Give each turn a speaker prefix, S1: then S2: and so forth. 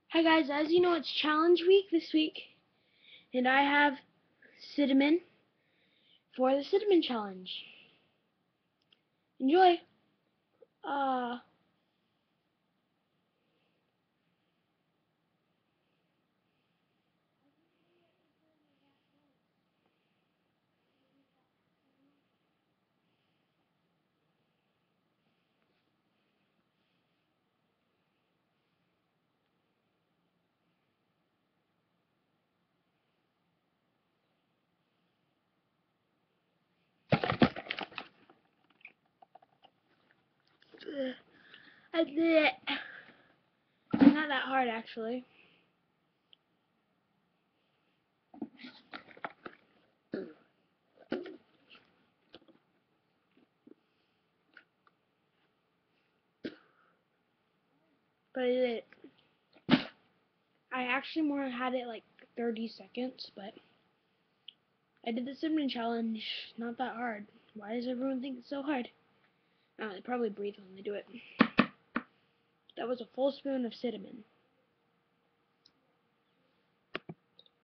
S1: Hi guys, as you know it's challenge week this week, and I have cinnamon for the cinnamon challenge. Enjoy! Uh, I did it. Not that hard actually. But I did it. I actually more had it like 30 seconds, but I did the cinnamon challenge. Not that hard. Why does everyone think it's so hard? They probably breathe when they do it. That was a full spoon of cinnamon.